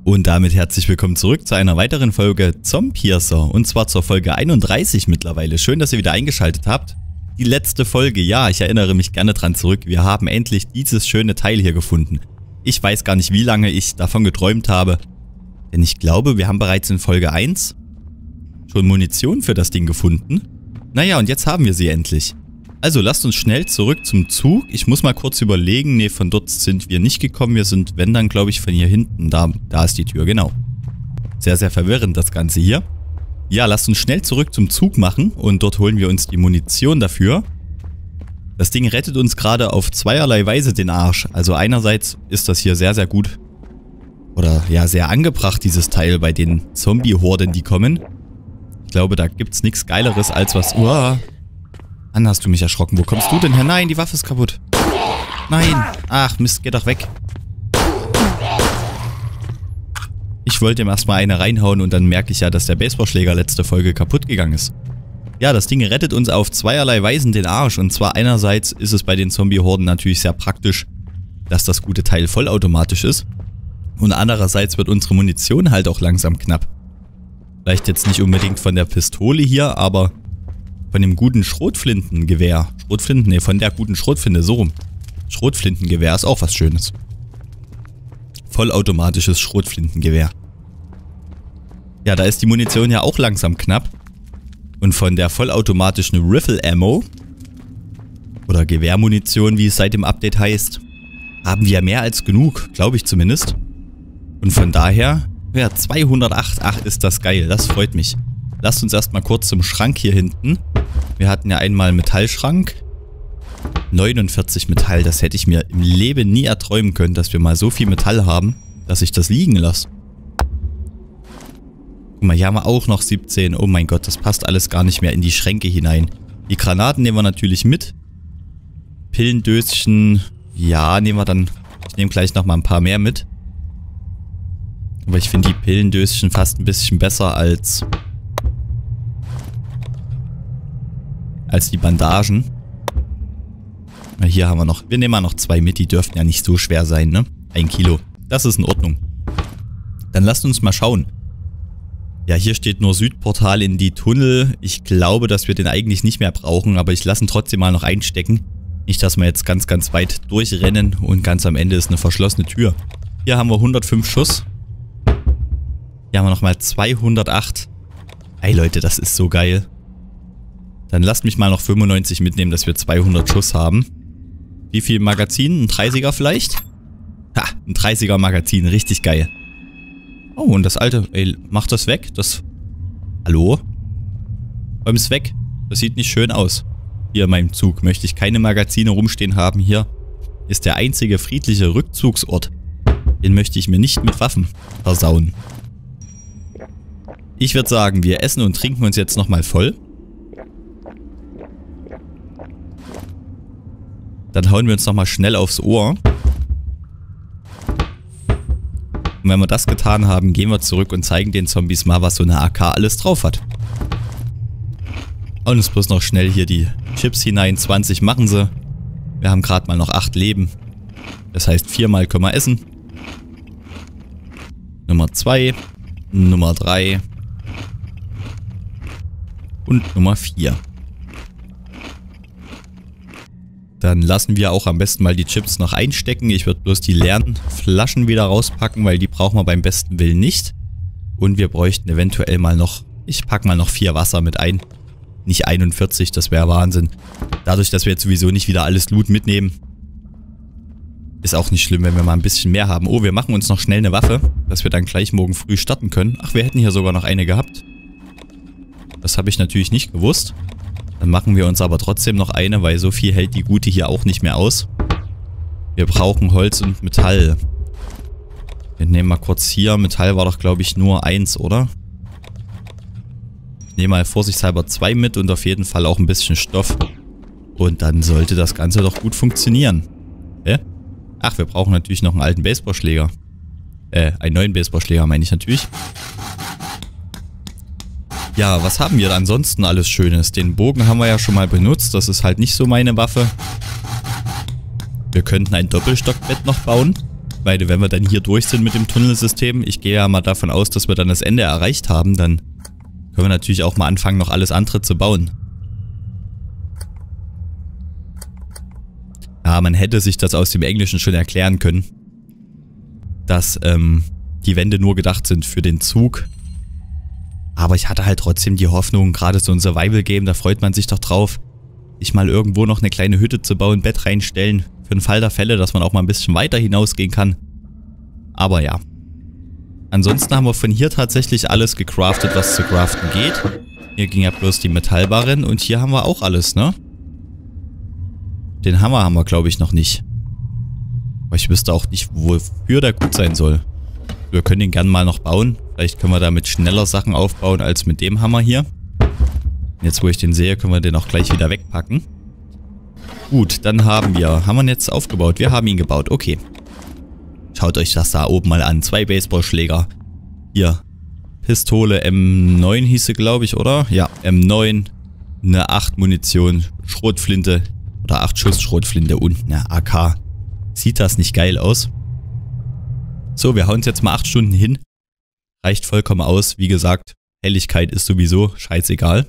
Und damit herzlich willkommen zurück zu einer weiteren Folge Zompiercer. Und zwar zur Folge 31 mittlerweile. Schön, dass ihr wieder eingeschaltet habt. Die letzte Folge, ja, ich erinnere mich gerne dran zurück. Wir haben endlich dieses schöne Teil hier gefunden. Ich weiß gar nicht, wie lange ich davon geträumt habe. Denn ich glaube, wir haben bereits in Folge 1 schon Munition für das Ding gefunden. Naja, und jetzt haben wir sie endlich. Also lasst uns schnell zurück zum Zug. Ich muss mal kurz überlegen. Ne, von dort sind wir nicht gekommen. Wir sind, wenn dann, glaube ich, von hier hinten. Da ist die Tür, genau. Sehr, sehr verwirrend das Ganze hier. Ja, lasst uns schnell zurück zum Zug machen. Und dort holen wir uns die Munition dafür. Das Ding rettet uns gerade auf zweierlei Weise den Arsch. Also einerseits ist das hier sehr, sehr gut. Oder ja, sehr angebracht, dieses Teil bei den Zombie-Horden, die kommen. Ich glaube, da gibt's nichts Geileres als was... Uah. Mann, hast du mich erschrocken. Wo kommst du denn her? Nein, die Waffe ist kaputt. Nein. Ach, Mist, geh doch weg. Ich wollte ihm erstmal eine reinhauen und dann merke ich ja, dass der Baseballschläger letzte Folge kaputt gegangen ist. Ja, das Ding rettet uns auf zweierlei Weisen den Arsch. Und zwar einerseits ist es bei den Zombie-Horden natürlich sehr praktisch, dass das gute Teil vollautomatisch ist. Und andererseits wird unsere Munition halt auch langsam knapp. Vielleicht jetzt nicht unbedingt von der Pistole hier, aber... von dem guten Schrotflintengewehr. Schrotflinten? Ne, von der guten Schrotflinte, so rum. Schrotflintengewehr ist auch was Schönes. Vollautomatisches Schrotflintengewehr. Ja, da ist die Munition ja auch langsam knapp. Und von der vollautomatischen Riffle Ammo, oder Gewehrmunition, wie es seit dem Update heißt, haben wir mehr als genug, glaube ich zumindest. Und von daher, ja, 208, ach, ist das geil, das freut mich. Lasst uns erstmal kurz zum Schrank hier hinten. Wir hatten ja einmal einen Metallschrank. 49 Metall, das hätte ich mir im Leben nie erträumen können, dass wir mal so viel Metall haben, dass ich das liegen lasse. Guck mal, hier haben wir auch noch 17. Oh mein Gott, das passt alles gar nicht mehr in die Schränke hinein. Die Granaten nehmen wir natürlich mit. Pillendöschen, ja, nehmen wir dann... Ich nehme gleich nochmal ein paar mehr mit. Aber ich finde die Pillendöschen fast ein bisschen besser als die Bandagen. Hier haben wir noch... Wir nehmen mal noch 2 mit, die dürften ja nicht so schwer sein, ne? 1 Kilo. Das ist in Ordnung. Dann lasst uns mal schauen. Ja, hier steht nur Südportal in die Tunnel. Ich glaube, dass wir den eigentlich nicht mehr brauchen, aber ich lasse ihn trotzdem mal noch einstecken. Nicht, dass wir jetzt ganz, ganz weit durchrennen und ganz am Ende ist eine verschlossene Tür. Hier haben wir 105 Schuss. Hier haben wir nochmal 208. Ey Leute, das ist so geil. Dann lasst mich mal noch 95 mitnehmen, dass wir 200 Schuss haben. Wie viel Magazin? Ein 30er vielleicht? Ha, ein 30er Magazin, richtig geil. Oh, und das alte, ey, mach das weg. Das... Hallo? Räum es weg. Das sieht nicht schön aus. Hier in meinem Zug möchte ich keine Magazine rumstehen haben. Hier ist der einzige friedliche Rückzugsort. Den möchte ich mir nicht mit Waffen versauen. Ich würde sagen, wir essen und trinken uns jetzt nochmal voll. Dann hauen wir uns nochmal schnell aufs Ohr. Und wenn wir das getan haben, gehen wir zurück und zeigen den Zombies mal, was so eine AK alles drauf hat. Und uns bloß noch schnell hier die Chips hinein. 20 machen sie. Wir haben gerade mal noch 8 Leben. Das heißt, 4-mal können wir essen. Nummer 2. Nummer 3. Und Nummer 4. Dann lassen wir auch am besten mal die Chips noch einstecken. Ich würde bloß die leeren Flaschen wieder rauspacken, weil die brauchen wir beim besten Willen nicht. Und wir bräuchten eventuell mal noch... Ich packe mal noch 4 Wasser mit ein. Nicht 41, das wäre Wahnsinn. Dadurch, dass wir jetzt sowieso nicht wieder alles Loot mitnehmen, ist auch nicht schlimm, wenn wir mal ein bisschen mehr haben. Oh, wir machen uns noch schnell eine Waffe, dass wir dann gleich morgen früh starten können. Ach, wir hätten hier sogar noch eine gehabt. Das habe ich natürlich nicht gewusst. Dann machen wir uns aber trotzdem noch eine, weil so viel hält die gute hier auch nicht mehr aus. Wir brauchen Holz und Metall. Wir nehmen mal kurz hier. Metall war doch, glaube ich, nur 1, oder? Ich nehme mal vorsichtshalber 2 mit und auf jeden Fall auch ein bisschen Stoff. Und dann sollte das Ganze doch gut funktionieren. Hä? Ach, wir brauchen natürlich noch einen alten Baseballschläger. Einen neuen Baseballschläger meine ich natürlich. Ja, was haben wir ansonsten alles Schönes? Den Bogen haben wir ja schon mal benutzt. Das ist halt nicht so meine Waffe. Wir könnten ein Doppelstockbett noch bauen. Weil wenn wir dann hier durch sind mit dem Tunnelsystem, ich gehe ja mal davon aus, dass wir dann das Ende erreicht haben, dann können wir natürlich auch mal anfangen, noch alles andere zu bauen. Ja, man hätte sich das aus dem Englischen schon erklären können, dass die Wände nur gedacht sind für den Zug. Aber ich hatte halt trotzdem die Hoffnung, gerade so ein Survival-Game, da freut man sich doch drauf, sich mal irgendwo noch eine kleine Hütte zu bauen, Bett reinstellen, für den Fall der Fälle, dass man auch mal ein bisschen weiter hinausgehen kann. Aber ja. Ansonsten haben wir von hier tatsächlich alles gecraftet, was zu craften geht. Hier ging ja bloß die Metallbarren und hier haben wir auch alles, ne? Den Hammer haben wir, glaube ich, noch nicht. Aber ich wüsste auch nicht, wofür der gut sein soll. Wir können den gern mal noch bauen. Vielleicht können wir damit schneller Sachen aufbauen als mit dem Hammer hier. Jetzt, wo ich den sehe, können wir den auch gleich wieder wegpacken. Gut, dann haben wir ihn jetzt aufgebaut. Wir haben ihn gebaut. Okay. Schaut euch das da oben mal an. 2 Baseballschläger. Hier. Pistole M9 hieß sie, glaube ich, oder? Ja, M9. Eine 8 Munition. Schrotflinte. Oder 8 Schuss Schrotflinte und eine AK. Sieht das nicht geil aus? So, wir hauen es jetzt mal 8 Stunden hin. Reicht vollkommen aus. Wie gesagt, Helligkeit ist sowieso scheißegal.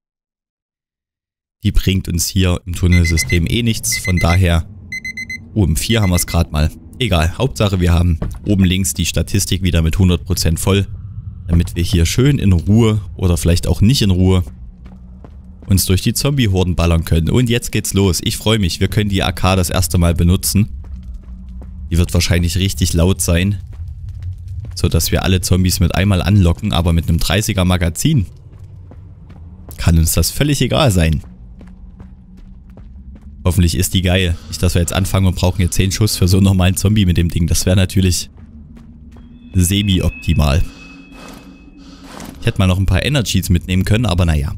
Die bringt uns hier im Tunnelsystem eh nichts. Von daher, um 4 haben wir es gerade mal. Egal, Hauptsache wir haben oben links die Statistik wieder mit 100% voll. Damit wir hier schön in Ruhe oder vielleicht auch nicht in Ruhe uns durch die Zombie-Horden ballern können. Und jetzt geht's los. Ich freue mich. Wir können die AK das erste Mal benutzen. Die wird wahrscheinlich richtig laut sein. Sodass wir alle Zombies mit einmal anlocken. Aber mit einem 30er Magazin kann uns das völlig egal sein. Hoffentlich ist die geil. Nicht, dass wir jetzt anfangen und brauchen jetzt 10 Schuss für so einen normalen Zombie mit dem Ding. Das wäre natürlich semi-optimal. Ich hätte mal noch ein paar Energies mitnehmen können, aber naja.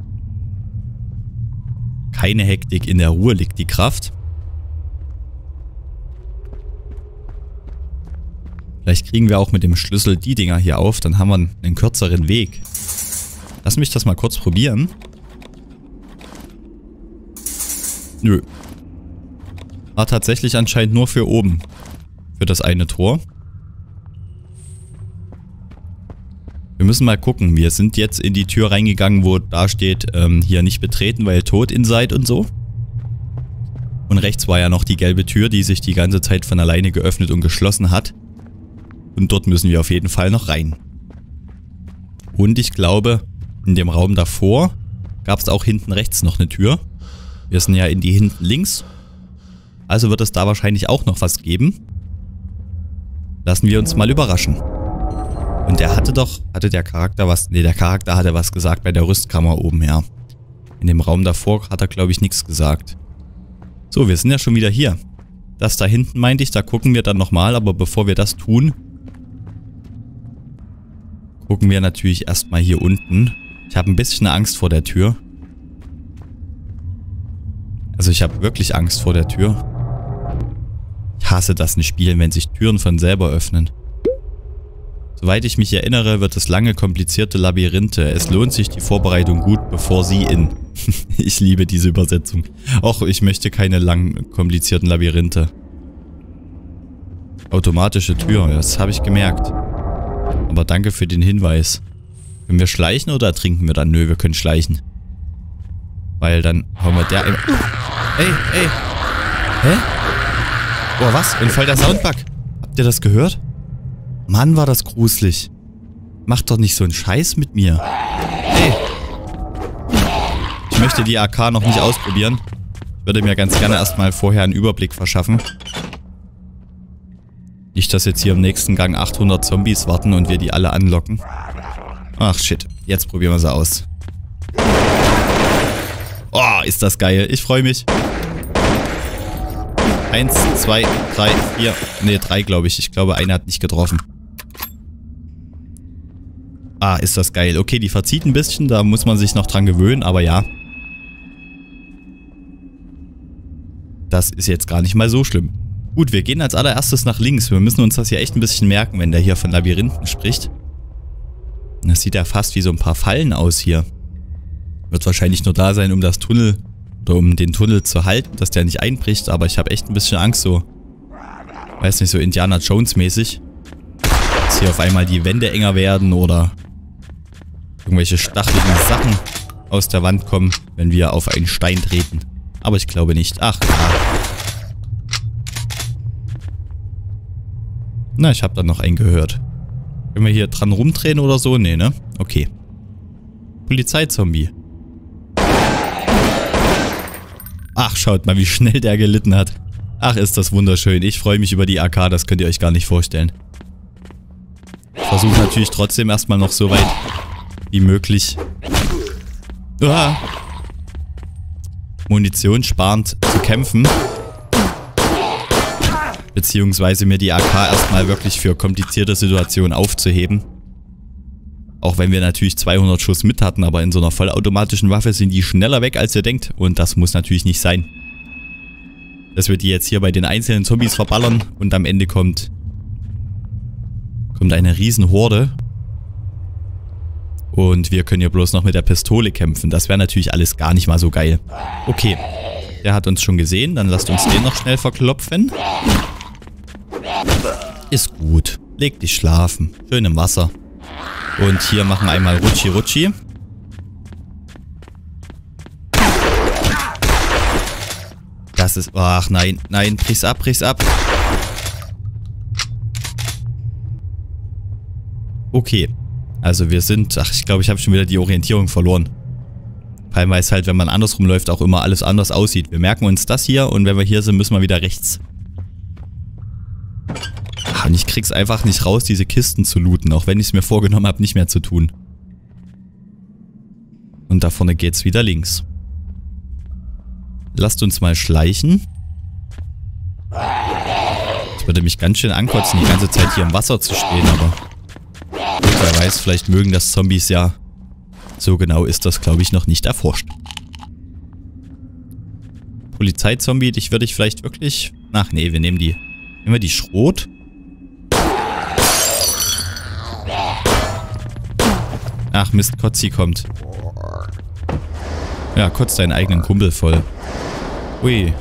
Keine Hektik, in der Ruhe liegt die Kraft. Vielleicht kriegen wir auch mit dem Schlüssel die Dinger hier auf, dann haben wir einen kürzeren Weg. Lass mich das mal kurz probieren. Nö. War tatsächlich anscheinend nur für oben. Für das eine Tor. Wir müssen mal gucken. Wir sind jetzt in die Tür reingegangen, wo da steht, hier nicht betreten, weil tot inside und so. Und rechts war ja noch die gelbe Tür, die sich die ganze Zeit von alleine geöffnet und geschlossen hat. Und dort müssen wir auf jeden Fall noch rein. Und ich glaube, in dem Raum davor gab es auch hinten rechts noch eine Tür. Wir sind ja in die hinten links. Also wird es da wahrscheinlich auch noch was geben. Lassen wir uns mal überraschen. Und der hatte der Charakter was, ne, der Charakter hatte was gesagt bei der Rüstkammer oben, ja. In dem Raum davor hat er, glaube ich, nichts gesagt. So, wir sind ja schon wieder hier. Das da hinten meinte ich, da gucken wir dann nochmal, aber bevor wir das tun, gucken wir natürlich erstmal hier unten. Ich habe ein bisschen Angst vor der Tür. Also ich habe wirklich Angst vor der Tür. Ich hasse das in Spielen, wenn sich Türen von selber öffnen. Soweit ich mich erinnere, wird es lange komplizierte Labyrinthe. Es lohnt sich die Vorbereitung gut, bevor sie in... Ich liebe diese Übersetzung. Och, ich möchte keine langen, komplizierten Labyrinthe. Automatische Tür, das habe ich gemerkt. Aber danke für den Hinweis. Können wir schleichen oder ertrinken wir dann? Nö, wir können schleichen. Weil dann hauen wir der... Ey! Hä? Boah, was? Und voll der Soundbug. Habt ihr das gehört? Mann, war das gruselig. Macht doch nicht so einen Scheiß mit mir. Ey! Ich möchte die AK noch nicht ausprobieren. Ich würde mir ganz gerne erstmal vorher einen Überblick verschaffen. Nicht, dass jetzt hier im nächsten Gang 800 Zombies warten und wir die alle anlocken. Ach shit, jetzt probieren wir sie aus. Oh, ist das geil. Ich freue mich. 1, 2, 3, 4. Ne, 3 glaube ich. Ich glaube, einer hat nicht getroffen. Ah, ist das geil. Okay, die verzieht ein bisschen. Da muss man sich noch dran gewöhnen, aber ja. Das ist jetzt gar nicht mal so schlimm. Gut, wir gehen als allererstes nach links. Wir müssen uns das hier echt ein bisschen merken, wenn der hier von Labyrinthen spricht. Das sieht ja fast wie so ein paar Fallen aus hier. Wird wahrscheinlich nur da sein, um das Tunnel oder um den Tunnel zu halten, dass der nicht einbricht. Aber ich habe echt ein bisschen Angst so. Weiß nicht, so Indiana Jones mäßig. Dass hier auf einmal die Wände enger werden oder irgendwelche stacheligen Sachen aus der Wand kommen, wenn wir auf einen Stein treten. Aber ich glaube nicht. Ach, klar. Na, ich habe da noch einen gehört. Können wir hier dran rumdrehen oder so? Nee, ne? Okay. Polizeizombie. Ach, schaut mal, wie schnell der gelitten hat. Ach, ist das wunderschön. Ich freue mich über die AK, das könnt ihr euch gar nicht vorstellen. Ich versuche natürlich trotzdem erstmal noch so weit wie möglich munitionsparend zu kämpfen. Beziehungsweise mir die AK erstmal wirklich für komplizierte Situationen aufzuheben. Auch wenn wir natürlich 200 Schuss mit hatten, aber in so einer vollautomatischen Waffe sind die schneller weg, als ihr denkt. Und das muss natürlich nicht sein. Dass wir die jetzt hier bei den einzelnen Zombies verballern und am Ende kommt eine Riesenhorde. Und wir können hier bloß noch mit der Pistole kämpfen. Das wäre natürlich alles gar nicht mal so geil. Okay, der hat uns schon gesehen. Dann lasst uns den noch schnell verklopfen. Ist gut. Leg dich schlafen. Schön im Wasser. Und hier machen wir einmal Rutschi Rutschi. Das ist... Ach nein, nein, brich's ab, brich's ab. Okay. Also wir sind... Ach, ich glaube, ich habe schon wieder die Orientierung verloren. Vor allem, weil es halt, wenn man andersrum läuft, auch immer alles anders aussieht. Wir merken uns das hier und wenn wir hier sind, müssen wir wieder rechts. Ach, und ich krieg's einfach nicht raus, diese Kisten zu looten, auch wenn ich es mir vorgenommen habe, nicht mehr zu tun. Und da vorne geht's wieder links. Lasst uns mal schleichen. Das würde mich ganz schön ankotzen, die ganze Zeit hier im Wasser zu stehen, aber... Gut, wer weiß, vielleicht mögen das Zombies ja. So genau ist das, glaube ich, noch nicht erforscht. Polizeizombie, dich würde ich vielleicht wirklich... Ach nee, wir nehmen die... Nehmen wir die Schrot? Ach Mist, Kotzi kommt. Ja, kotzt deinen eigenen Kumpel voll. Ui.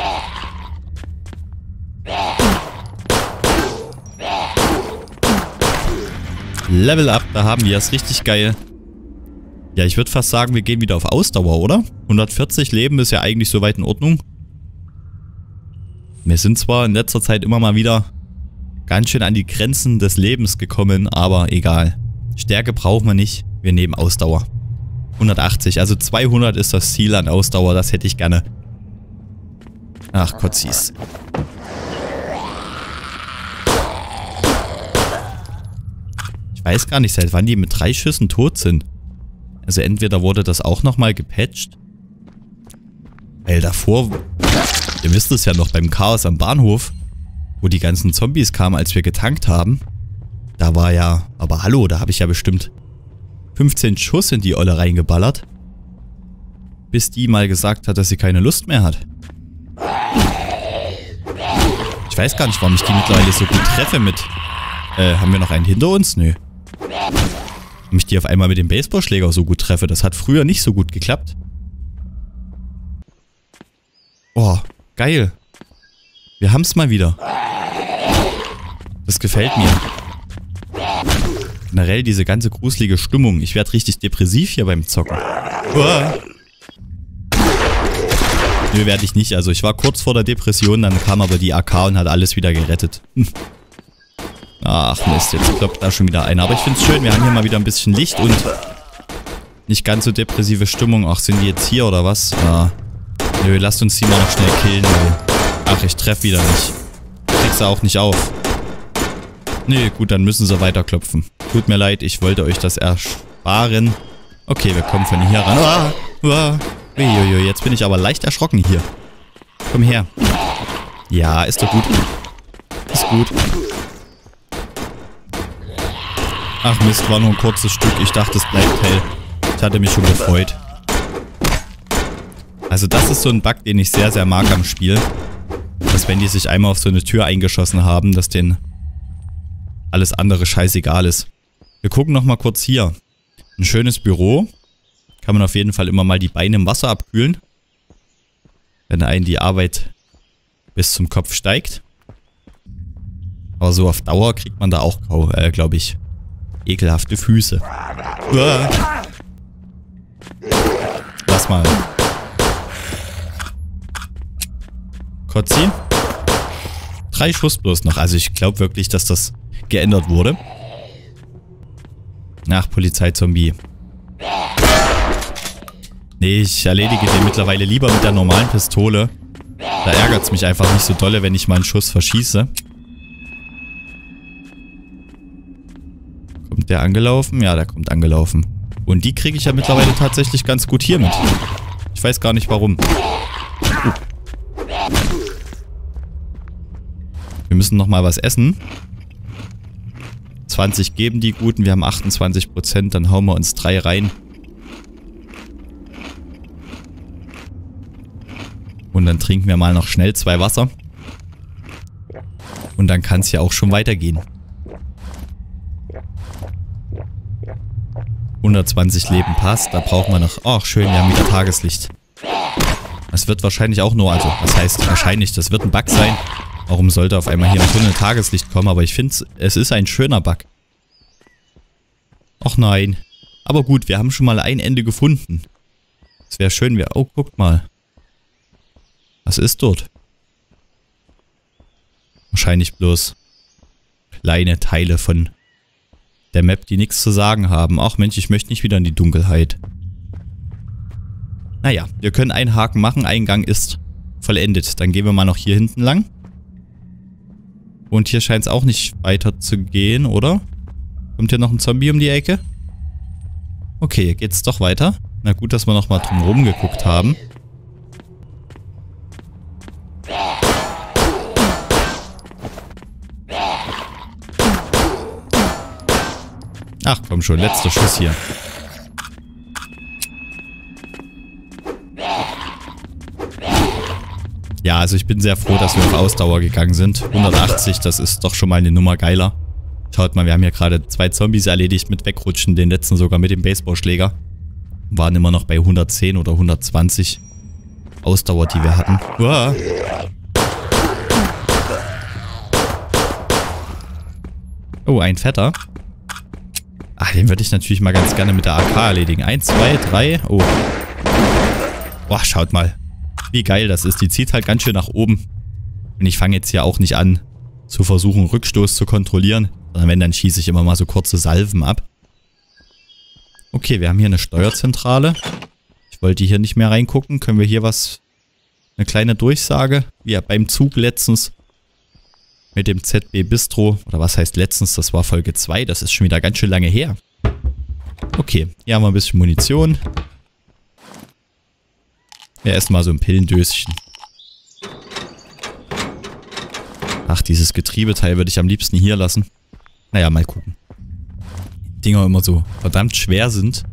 Level up, da haben wir es. Richtig geil. Ja, ich würde fast sagen, wir gehen wieder auf Ausdauer, oder? 140 Leben ist ja eigentlich soweit in Ordnung. Wir sind zwar in letzter Zeit immer mal wieder ganz schön an die Grenzen des Lebens gekommen, aber egal. Stärke brauchen wir nicht. Wir nehmen Ausdauer. 180, also 200 ist das Ziel an Ausdauer, das hätte ich gerne. Ach, Kotzis. Ich weiß gar nicht, seit wann die mit 3 Schüssen tot sind. Also entweder wurde das auch nochmal gepatcht. Weil davor, ihr wisst es ja noch, beim Chaos am Bahnhof, wo die ganzen Zombies kamen, als wir getankt haben. Da war ja, aber hallo, da habe ich ja bestimmt 15 Schuss in die Olle reingeballert. Bis die mal gesagt hat, dass sie keine Lust mehr hat. Ich weiß gar nicht, warum ich die mittlerweile so gut treffe mit... haben wir noch einen hinter uns? Nö. Warum ich die auf einmal mit dem Baseballschläger so gut treffe. Das hat früher nicht so gut geklappt. Oh, geil. Wir haben es mal wieder. Das gefällt mir. Generell diese ganze gruselige Stimmung. Ich werde richtig depressiv hier beim Zocken. Uah. Nö, werde ich nicht. Also ich war kurz vor der Depression, dann kam aber die AK und hat alles wieder gerettet. Ach Mist, jetzt kloppt da schon wieder einer. Aber ich finde es schön, wir haben hier mal wieder ein bisschen Licht und nicht ganz so depressive Stimmung. Ach, sind die jetzt hier oder was? Ah. Nö, lasst uns die mal noch schnell killen. Ach, ich treffe wieder nicht. Krieg sie auch nicht auf. Nee, gut, dann müssen sie weiterklopfen. Tut mir leid, ich wollte euch das ersparen. Okay, wir kommen von hier ran. Ah, ah. Uiuiui, jetzt bin ich aber leicht erschrocken hier. Komm her. Ja, ist doch gut. Ist gut. Ach Mist, war nur ein kurzes Stück. Ich dachte, es bleibt hell. Ich hatte mich schon gefreut. Also das ist so ein Bug, den ich sehr, sehr mag am Spiel. Dass wenn die sich einmal auf so eine Tür eingeschossen haben, dass denen alles andere scheißegal ist. Wir gucken nochmal kurz hier. Ein schönes Büro. Kann man auf jeden Fall immer mal die Beine im Wasser abkühlen. Wenn einen die Arbeit bis zum Kopf steigt. Aber so auf Dauer kriegt man da auch, glaube ich, ekelhafte Füße. Uah. Lass mal. Kotzi. 3 Schuss bloß noch. Also ich glaube wirklich, dass das geändert wurde. Ach, Polizeizombie. Nee, ich erledige den mittlerweile lieber mit der normalen Pistole. Da ärgert es mich einfach nicht so dolle, wenn ich mal einen Schuss verschieße. Kommt der angelaufen? Ja, der kommt angelaufen. Und die kriege ich ja mittlerweile tatsächlich ganz gut hier mit. Ich weiß gar nicht warum. Wir müssen nochmal was essen. 20 geben die Guten, wir haben 28%, dann hauen wir uns 3 rein. Und dann trinken wir mal noch schnell 2 Wasser. Und dann kann es ja auch schon weitergehen. 120 Leben passt, da brauchen wir noch... Ach schön, wir haben wieder Tageslicht. Das wird wahrscheinlich auch nur, also was heißt wahrscheinlich, das wird ein Bug sein. Warum sollte auf einmal hier im Tunnel Tageslicht kommen? Aber ich finde, es ist ein schöner Bug. Ach nein. Aber gut, wir haben schon mal ein Ende gefunden. Es wäre schön, oh, guckt mal. Was ist dort? Wahrscheinlich bloß kleine Teile von der Map, die nichts zu sagen haben. Ach Mensch, ich möchte nicht wieder in die Dunkelheit. Naja, wir können einen Haken machen. Eingang ist vollendet. Dann gehen wir mal noch hier hinten lang. Und hier scheint es auch nicht weiter zu gehen, oder? Kommt hier noch ein Zombie um die Ecke? Okay, hier geht's doch weiter. Na gut, dass wir nochmal drumherum geguckt haben. Ach komm schon, letzter Schuss hier. Ja, also ich bin sehr froh, dass wir auf Ausdauer gegangen sind. 180, das ist doch schon mal eine Nummer geiler. Schaut mal, wir haben hier gerade 2 Zombies erledigt mit Wegrutschen, den letzten sogar mit dem Baseballschläger. Waren immer noch bei 110 oder 120 Ausdauer, die wir hatten. Uah. Oh, ein fetter. Ach, den würde ich natürlich mal ganz gerne mit der AK erledigen. 1, 2, 3. Oh. Boah, schaut mal. Wie geil das ist. Die zieht halt ganz schön nach oben. Und ich fange jetzt hier auch nicht an, zu versuchen, Rückstoß zu kontrollieren. Sondern wenn, dann schieße ich immer mal so kurze Salven ab. Okay, wir haben hier eine Steuerzentrale. Ich wollte hier nicht mehr reingucken. Können wir hier was... Eine kleine Durchsage? Wie beim Zug letztens. Mit dem ZB Bistro. Oder was heißt letztens? Das war Folge 2. Das ist schon wieder ganz schön lange her. Okay, hier haben wir ein bisschen Munition. Wir essen mal so ein Pillendöschen. Ach, dieses Getriebeteil würde ich am liebsten hier lassen. Naja, mal gucken. Die Dinger immer so verdammt schwer sind.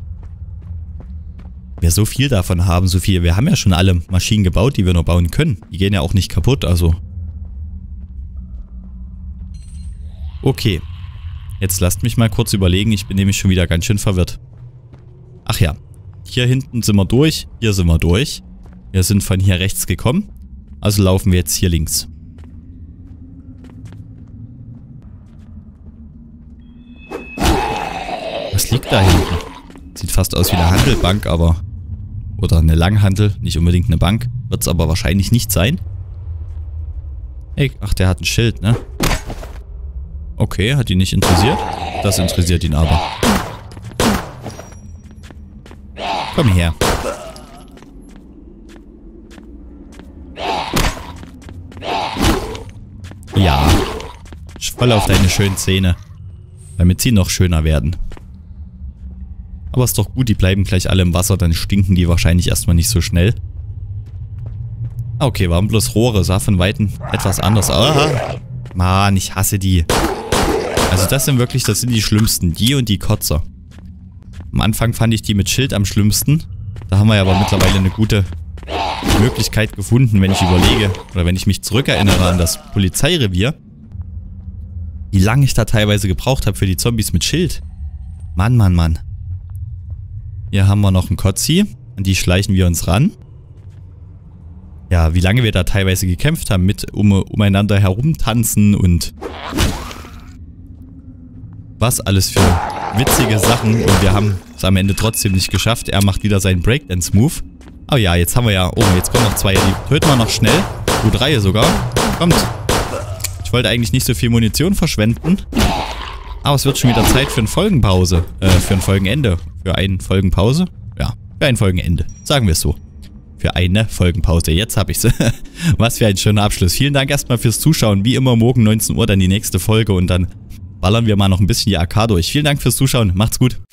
Wir so viel davon haben, so viel. Wir haben ja schon alle Maschinen gebaut, die wir noch bauen können. Die gehen ja auch nicht kaputt, also... Okay. Jetzt lasst mich mal kurz überlegen. Ich bin nämlich schon wieder ganz schön verwirrt. Ach ja. Hier hinten sind wir durch. Hier sind wir durch. Wir sind von hier rechts gekommen. Also laufen wir jetzt hier links. Was liegt da hinten? Sieht fast aus wie eine Handelbank, aber... Oder eine Langhantel. Nicht unbedingt eine Bank. Wird es aber wahrscheinlich nicht sein. Hey, ach, der hat ein Schild, ne? Okay, hat ihn nicht interessiert. Das interessiert ihn aber. Komm her. Ja. Voll auf deine schönen Zähne. Damit sie noch schöner werden. Aber ist doch gut, die bleiben gleich alle im Wasser, dann stinken die wahrscheinlich erstmal nicht so schnell. Okay, waren bloß Rohre, sah von Weitem etwas anders aus. Ah, Mann, ich hasse die. Also das sind die schlimmsten. Die und die Kotzer. Am Anfang fand ich die mit Schild am schlimmsten. Da haben wir ja aber mittlerweile eine gute Möglichkeit gefunden, wenn ich überlege, oder wenn ich mich zurückerinnere an das Polizeirevier. Wie lange ich da teilweise gebraucht habe für die Zombies mit Schild. Mann, Mann, Mann. Hier haben wir noch einen Kotzi. An die schleichen wir uns ran. ja, wie lange wir da teilweise gekämpft haben mit umeinander herumtanzen und was alles für witzige Sachen. Und wir haben es am Ende trotzdem nicht geschafft. Er macht wieder seinen Breakdance-Move. Oh ja, jetzt haben wir ja... Oh, jetzt kommen noch 2. Die töten wir noch schnell. 3 sogar. Kommt. Ich wollte eigentlich nicht so viel Munition verschwenden. Aber es wird schon wieder Zeit für eine Folgenpause. Für ein Folgenende. Für eine Folgenpause? Ja, für ein Folgenende. Sagen wir es so. Für eine Folgenpause. Jetzt habe ich es. Was für ein schöner Abschluss. Vielen Dank erstmal fürs Zuschauen. Wie immer morgen 19 Uhr dann die nächste Folge und dann ballern wir mal noch ein bisschen die AK durch. Vielen Dank fürs Zuschauen. Macht's gut.